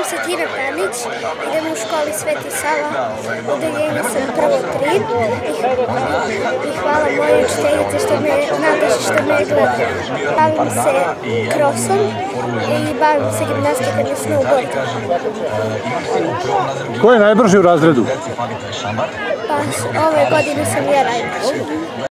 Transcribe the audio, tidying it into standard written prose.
se Tina Panić, idem u školi Sveti Sava, u odeljenju sam prvo 3 i hvala mojoj učiteljici Nataši što me gleda. Bavim se krosom i bavim se gimnastikom i snowboardom. Ko je najbrži u razredu? Pa ove godine sam ja najbrži.